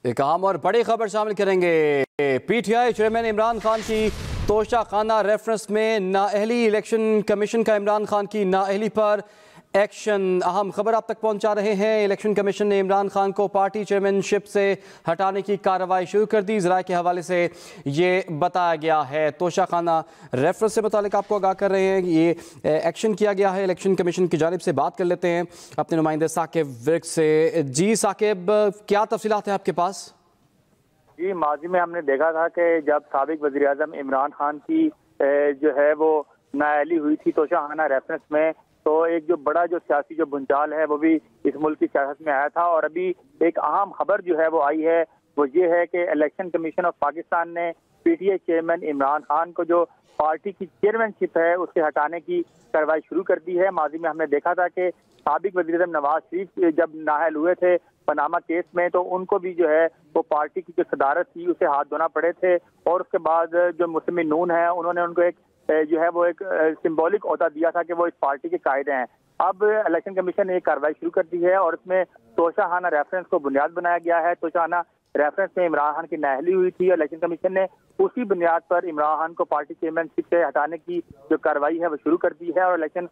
ایک اہم اور بڑی خبر شامل کریں گے۔ P T I chairman Imran Khan کی توشہ خانہ ریفرنس میں نااہلی، الیکشن کمیشن کا عمران خان کی نااہلی پر ایکشن۔ اہم خبر آپ تک پہنچا رہے ہیں۔ الیکشن کمیشن نے عمران خان کو پارٹی چیئرمین شپ سے ہٹانے کی کارروائی شروع کر دی۔ ذرائع کے حوالے سے یہ بتایا گیا ہے۔ توشہ خانہ ریفرنس سے متعلق آپ کو آگاہ کر رہے ہیں، یہ ایکشن کیا گیا ہے الیکشن کمیشن کی جانب سے۔ بات کر لیتے ہیں اپنے نمائندے ثاقب ورک سے۔ جی ثاقب، کیا تفصیلات ہیں آپ کے پاس؟ جی، ماضی میں ہم نے دیکھا تھا کہ جب سابق وزیر اعظم عمران خان کی جو ہے وہ نااہلی ہوئی تھی توشہ خانہ ریفرنس میں، تو ایک جو بڑا جو سیاسی جو بھونچال ہے وہ بھی اس ملک کی سیاست میں آیا تھا۔ اور ابھی ایک اہم خبر جو ہے وہ آئی ہے، وہ یہ ہے کہ الیکشن کمیشن آف پاکستان نے P T I chairman Imran Khan کو جو پارٹی کی چیئرمین شپ ہے اس سے ہٹانے کی کارروائی شروع کر دی ہے۔ ماضی میں ہم نے دیکھا تھا کہ سابق وزیر اعظم نواز شریف جب نااہل ہوئے تھے پاناما کیس میں، تو ان کو بھی جو ہے وہ پارٹی کی جو صدارت تھی اسے ہاتھ دھونا پڑے تھے، اور اس کے بعد جو مسلم نون ہے انہوں نے ان کو ایک جو ہے وہ ایک سمبولک عہدہ دیا تھا کہ وہ اس پارٹی کے قائد ہیں۔ اب الیکشن کمیشن نے ایک کارروائی شروع کر دی ہے اور اس میں توشہ خانہ ریفرنس کو بنیاد بنایا گیا ہے۔ توشہ خانہ ریفرنس میں عمران خان کی نااہلی ہوئی تھی، الیکشن کمیشن نے اسی بنیاد پر عمران خان کو پارٹی چیئرمین شپ سے ہٹانے کی جو کارروائی ہے وہ شروع کر دی ہے، اور الیکشن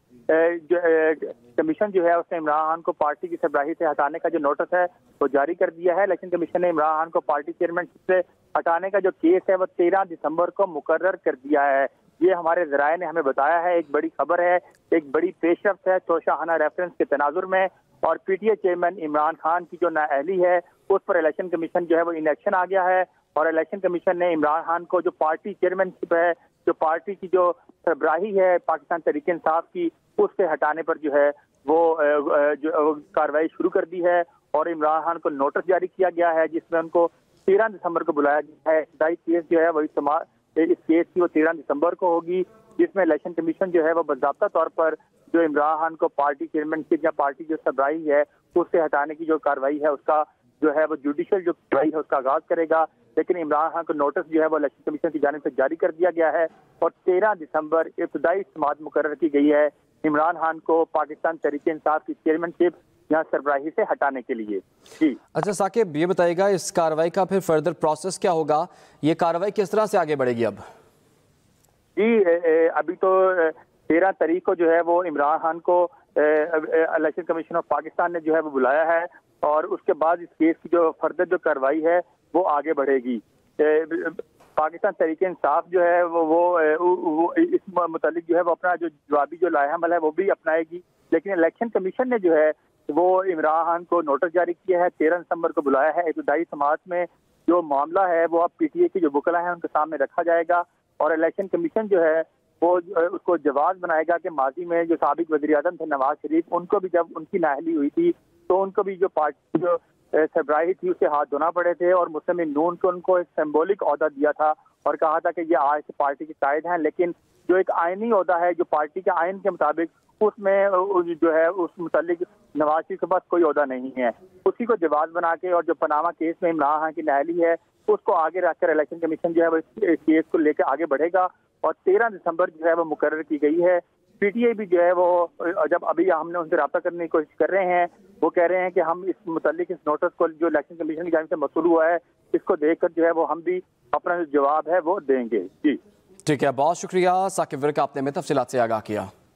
کمیشن جو ہے اس نے عمران خان کو پارٹی کی سربراہی سے ہٹانے کا جو نوٹس ہے وہ جاری کر دیا ہے۔ الیکشن کمیشن نے عمران خان کو پارٹی چیئرمین شپ سے ہٹانے کا جو کیس ہے وہ 13 دسمبر کو مقرر کر دیا ہے۔ یہ ہمارے ذرائع نے ہمیں بتایا ہے، ایک بڑی خبر ہے، ایک بڑی پیش رفت ہے توشہ خانہ ریفرنس کے تناظر میں۔ اور P T I chairman Imran Khan کی جو نااہلی ہے اس پر الیکشن کمیشن جو ہے وہ ان ایکشن آ گیا ہے، اور الیکشن کمیشن نے عمران خان کو جو پارٹی چیئرمین شپ ہے، جو پارٹی کی جو سربراہی ہے پاکستان تحریک انصاف کی، اس سے ہٹانے پر جو ہے وہ کارروائی شروع کر دی ہے، اور عمران خان کو نوٹس جاری کیا گیا ہے جس میں ان کو 13 دسمبر کو بلایا گیا ہے۔ ابتدائی کیس جو ہے وہ اس کیس کی وہ 13 دسمبر کو ہوگی، جس میں الیکشن کمیشن جو ہے وہ باضابطہ طور پر جو عمران خان کو پارٹی چیئرمین شپ یا پارٹی جو سربراہی ہے اس سے ہٹانے کی جو کارروائی ہے اس کا جو ہے وہ جوڈیشل جو کارروائی ہے اس کا آغاز کرے گا۔ لیکن عمران خان کو نوٹس جو ہے وہ الیکشن کمیشن کی جانب سے جاری کر دیا گیا ہے، اور 13 دسمبر ابتدائی سماعت مقرر کی گئی ہے عمران خان کو پاکستان تحریک انصاف کی چیئرمین شپ یا سربراہی سے ہٹانے کے لیے۔ جی اچھا ثاقب، یہ بتائیے گا اس کارروائی کا پھر فردر پروسیس کیا ہوگا؟ یہ کارروائی کس طرح سے آگے بڑھے گی اب؟ جی، ابھی تو 13 تاریخ کو جو ہے وہ عمران خان کو الیکشن کمیشن آف پاکستان نے جو ہے وہ بلایا ہے، اور اس کے بعد اس کیس کی جو فردر جو کارروائی ہے وہ آگے بڑھے گی۔ پاکستان تحریک انصاف جو ہے وہ اس متعلق جو ہے وہ اپنا جو جوابی جو لائحہ عمل ہے وہ بھی اپنائے گی، لیکن الیکشن کمیشن نے جو ہے وہ عمران خان کو نوٹس جاری کیا ہے، 13 دسمبر کو بلایا ہے۔ ابتدائی سماعت میں جو معاملہ ہے وہ اب پی ٹی آئی کے جو وکلا ہیں ان کے سامنے رکھا جائے گا، اور الیکشن کمیشن جو ہے وہ اس کو جواز بنائے گا کہ ماضی میں جو سابق وزیر اعظم تھے نواز شریف، ان کو بھی جب ان کی نااہلی ہوئی تھی تو ان کو بھی جو پارٹی جو سربراہی تھی اسے ہاتھ دھونا پڑے تھے، اور مسلم نون کو ان کو ایک سمبولک عہدہ دیا تھا اور کہا تھا کہ یہ آج سے پارٹی کے قائد ہیں، لیکن جو ایک آئینی عہدہ ہے جو پارٹی کے آئین کے مطابق اس میں جو ہے اس متعلق نواز شریف کے پاس کوئی عہدہ نہیں ہے، اسی کو جواز بنا کے اور جو پاناما کیس میں عمران خان کی نااہلی ہے اس کو آگے رکھ کر الیکشن کمیشن جو ہے وہ اس کیس کو لے کے آگے بڑھے گا، اور 13 دسمبر جو ہے وہ مقرر کی گئی ہے۔ پی ٹی آئی بھی جو ہے وہ جب ابھی ہم نے ان سے رابطہ کرنے کی کوشش کر رہے ہیں، وہ کہہ رہے ہیں کہ ہم اس متعلق اس نوٹس کو جو الیکشن کمیشن کی جانب سے موصول ہوا ہے اس کو دیکھ کر جو ہے وہ ہم بھی اپنا جو جواب ہے وہ دیں گے۔ جی ٹھیک ہے، بہت شکریہ ثاقب ورک، آپ نے ہمیں تفصیلات سے آگاہ کیا۔